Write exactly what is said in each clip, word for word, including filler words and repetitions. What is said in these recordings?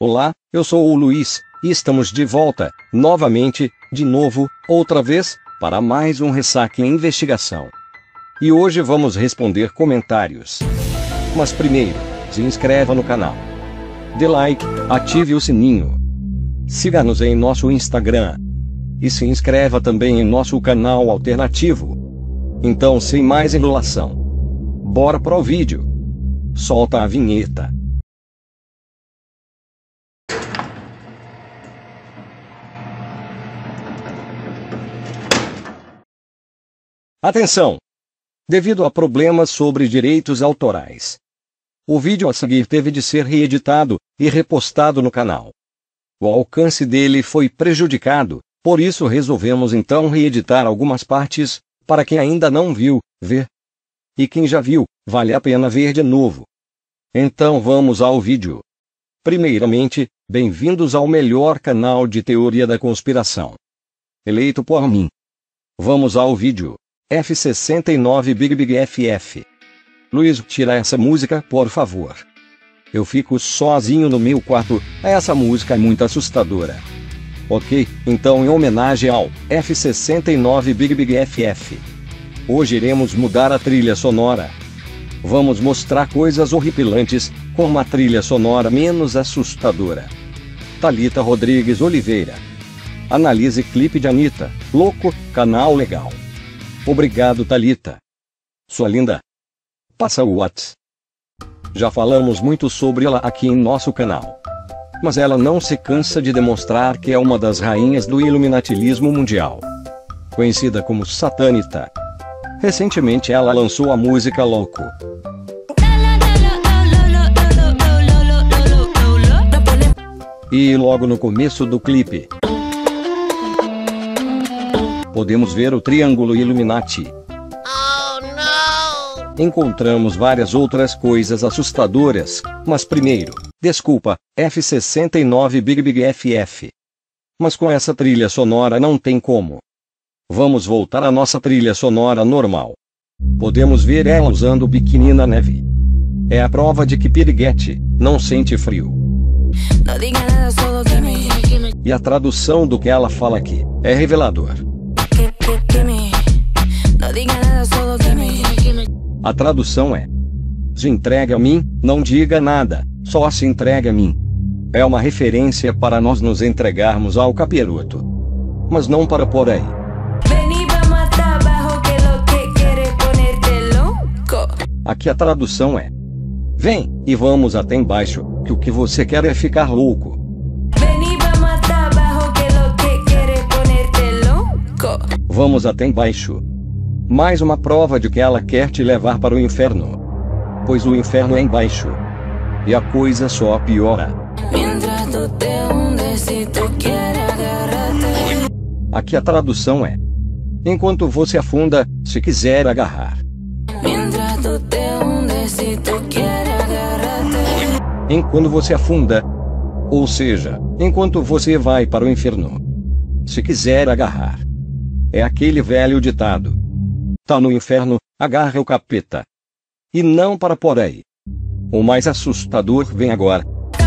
Olá, eu sou o Luiz, e estamos de volta, novamente, de novo, outra vez, para mais um Ressaca em Investigação. E hoje vamos responder comentários. Mas primeiro, se inscreva no canal. Dê like, ative o sininho. Siga-nos em nosso Instagram. E se inscreva também em nosso canal alternativo. Então, sem mais enrolação, bora pro vídeo. Solta a vinheta. Atenção! Devido a problemas sobre direitos autorais, o vídeo a seguir teve de ser reeditado e repostado no canal. O alcance dele foi prejudicado, por isso resolvemos então reeditar algumas partes, para quem ainda não viu, ver. E quem já viu, vale a pena ver de novo. Então vamos ao vídeo. Primeiramente, bem-vindos ao melhor canal de teoria da conspiração eleito por mim. Vamos ao vídeo. F sessenta e nove Big Big F F. Luiz, tira essa música, por favor. Eu fico sozinho no meu quarto, essa música é muito assustadora. Ok, então em homenagem ao F sessenta e nove Big Big F F, hoje iremos mudar a trilha sonora. Vamos mostrar coisas horripilantes, com uma trilha sonora menos assustadora. Thalita Rodrigues Oliveira. Analise clipe de Anitta, louco, canal legal. Obrigado, Thalita. Sua linda. Passa o Whats. Já falamos muito sobre ela aqui em nosso canal. Mas ela não se cansa de demonstrar que é uma das rainhas do iluminatilismo mundial. Conhecida como Satanita. Recentemente ela lançou a música Louco. E logo no começo do clipe, podemos ver o Triângulo Illuminati. Oh, não! Encontramos várias outras coisas assustadoras, mas primeiro, desculpa, F sessenta e nove Big Big F F. Mas com essa trilha sonora não tem como. Vamos voltar à nossa trilha sonora normal. Podemos ver ela usando biquíni na neve. É a prova de que piriguete não sente frio. E a tradução do que ela fala aqui é revelador. A tradução é: se entregue a mim, não diga nada, só se entregue a mim. É uma referência para nós nos entregarmos ao capiroto. Mas não para por aí. Aqui a tradução é: vem, e vamos até embaixo, que o que você quer é ficar louco. Vamos até embaixo. Mais uma prova de que ela quer te levar para o inferno. Pois o inferno é embaixo. E a coisa só piora. Aqui a tradução é: enquanto você afunda, se quiser agarrar. Enquanto você afunda. Ou seja, enquanto você vai para o inferno. Se quiser agarrar. É aquele velho ditado: tá no inferno, agarra o capeta. E não para por aí. O mais assustador vem agora.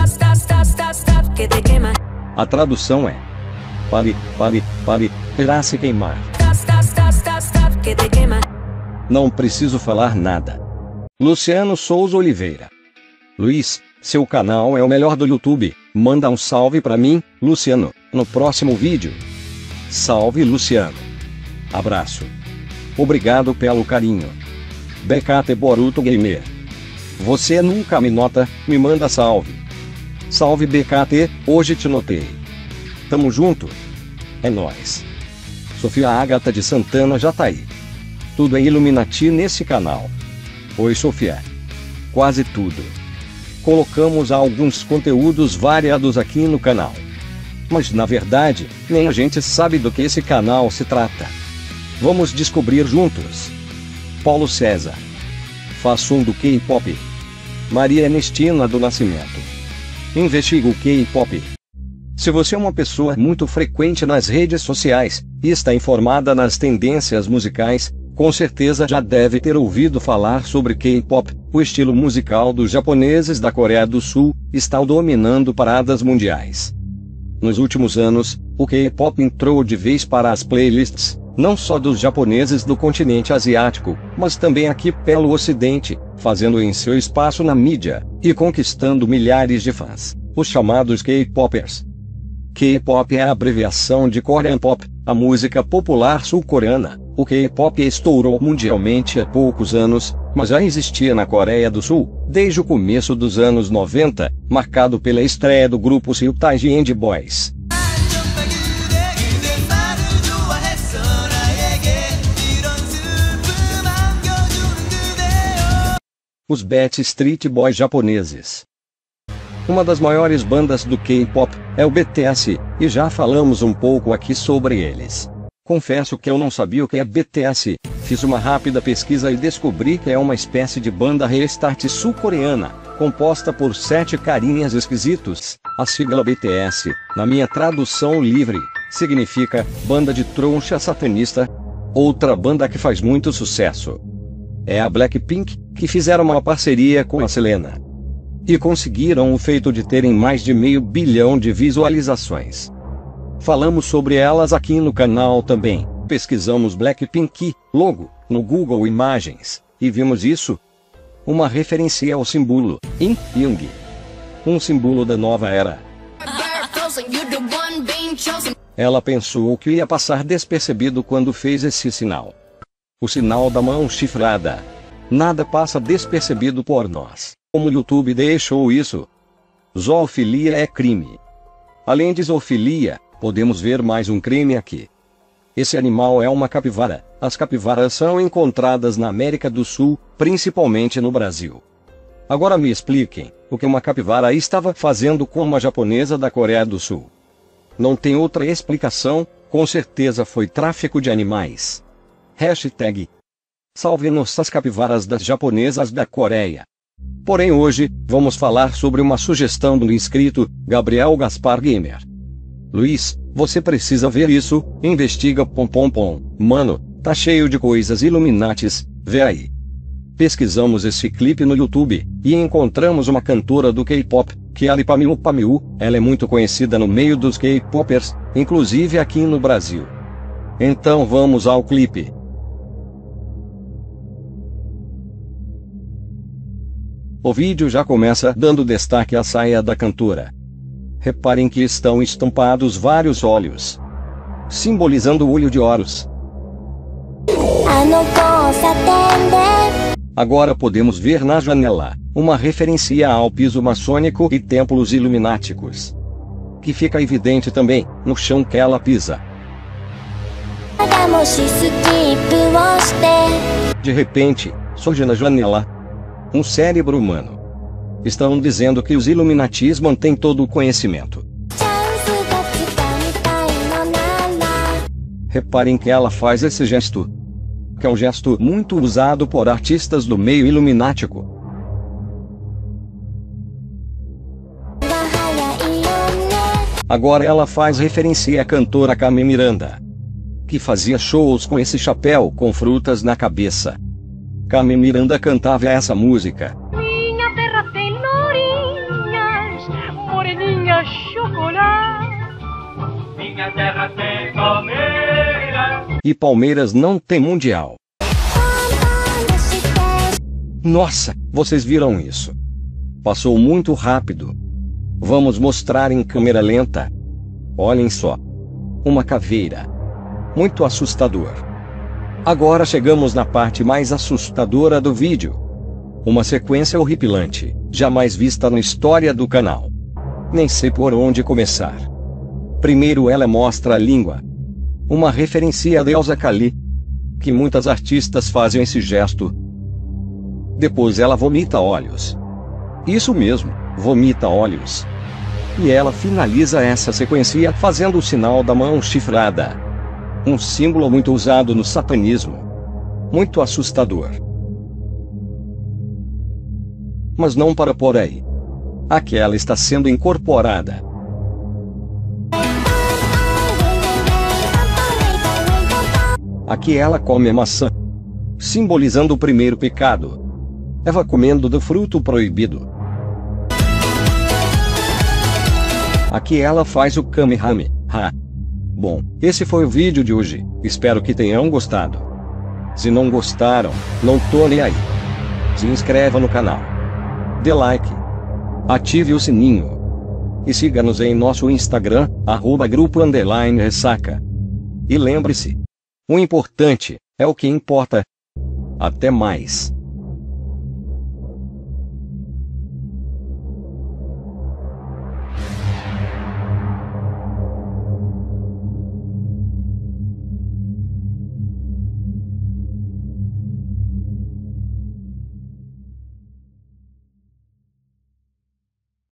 A tradução é: pare, pare, pare, irá se queimar. Não preciso falar nada. Luciano Souza Oliveira. Luiz, seu canal é o melhor do YouTube, manda um salve pra mim, Luciano, no próximo vídeo. Salve, Luciano. Abraço. Obrigado pelo carinho. B K T Boruto Gamer. Você nunca me nota, me manda salve. Salve B K T, hoje te notei. Tamo junto. É nóis. Sofia Ágata de Santana já tá aí. Tudo é Illuminati nesse canal. Oi, Sofia. Quase tudo. Colocamos alguns conteúdos variados aqui no canal. Mas na verdade, nem a gente sabe do que esse canal se trata. Vamos descobrir juntos. Paulo César. Faço um do K-pop. Maria Ernestina do Nascimento. Investigo o K-pop. Se você é uma pessoa muito frequente nas redes sociais, e está informada nas tendências musicais, com certeza já deve ter ouvido falar sobre K-pop. O estilo musical dos japoneses da Coreia do Sul está dominando paradas mundiais. Nos últimos anos, o K-pop entrou de vez para as playlists, não só dos japoneses do continente asiático, mas também aqui pelo ocidente, fazendo em seu espaço na mídia, e conquistando milhares de fãs, os chamados K-popers. K-pop é a abreviação de Korean Pop, a música popular sul-coreana. O K-pop estourou mundialmente há poucos anos, mas já existia na Coreia do Sul, desde o começo dos anos noventa, marcado pela estreia do grupo Seoul Taiji and Boys. Os Backstreet Boys japoneses. Uma das maiores bandas do K-pop é o B T S, e já falamos um pouco aqui sobre eles. Confesso que eu não sabia o que é B T S, fiz uma rápida pesquisa e descobri que é uma espécie de banda restart sul-coreana, composta por sete carinhas esquisitos. A sigla B T S, na minha tradução livre, significa Banda de Troncha Satanista. Outra banda que faz muito sucesso é a Blackpink, que fizeram uma parceria com a Selena e conseguiram o feito de terem mais de meio bilhão de visualizações. Falamos sobre elas aqui no canal também. Pesquisamos Blackpink logo no Google Imagens e vimos isso. Uma referência ao símbolo In Young, um símbolo da nova era. Ela pensou que ia passar despercebido quando fez esse sinal. O sinal da mão chifrada. Nada passa despercebido por nós. Como o YouTube deixou isso? Zoofilia é crime. Além de zoofilia, podemos ver mais um crime aqui. Esse animal é uma capivara. As capivaras são encontradas na América do Sul, principalmente no Brasil. Agora me expliquem, o que uma capivara estava fazendo com uma japonesa da Coreia do Sul? Não tem outra explicação, com certeza foi tráfico de animais. Hashtag Salve nossas capivaras das japonesas da Coreia. Porém hoje, vamos falar sobre uma sugestão do inscrito, Gabriel Gaspar Gamer. Luiz, você precisa ver isso, investiga pom pom pom, mano, tá cheio de coisas Illuminatis, vê aí. Pesquisamos esse clipe no YouTube, e encontramos uma cantora do K-pop, que é a Pamiu Pamiu. Ela é muito conhecida no meio dos K-popers, inclusive aqui no Brasil. Então vamos ao clipe. O vídeo já começa dando destaque à saia da cantora. Reparem que estão estampados vários olhos, simbolizando o olho de Horus. Agora podemos ver na janela uma referência ao piso maçônico e templos ilumináticos, que fica evidente também no chão que ela pisa. De repente, surge na janela um cérebro humano. Estão dizendo que os Illuminatis mantêm todo o conhecimento. Reparem que ela faz esse gesto, que é um gesto muito usado por artistas do meio iluminático. Agora ela faz referência à cantora Carmen Miranda, que fazia shows com esse chapéu com frutas na cabeça. Carmen Miranda cantava essa música. Minha terra tem lourinhas, moreninhas, chocolate. Minha terra tem Palmeiras. E Palmeiras não tem mundial. Nossa, vocês viram isso? Passou muito rápido. Vamos mostrar em câmera lenta. Olhem só. Uma caveira. Muito assustador. Agora chegamos na parte mais assustadora do vídeo. Uma sequência horripilante, jamais vista na história do canal. Nem sei por onde começar. Primeiro ela mostra a língua. Uma referência à deusa Kali, que muitas artistas fazem esse gesto. Depois ela vomita olhos. Isso mesmo, vomita olhos. E ela finaliza essa sequência fazendo o sinal da mão chifrada. Um símbolo muito usado no satanismo. Muito assustador. Mas não para por aí. Aqui ela está sendo incorporada. Aqui ela come maçã. simbolizando o primeiro pecado. Eva comendo do fruto proibido. Aqui ela faz o Kamehameha. Bom, esse foi o vídeo de hoje, espero que tenham gostado. Se não gostaram, não tô nem aí. Se inscreva no canal, dê like, ative o sininho e siga-nos em nosso Instagram, arroba grupo underline ressaca. E lembre-se, o importante é o que importa. Até mais.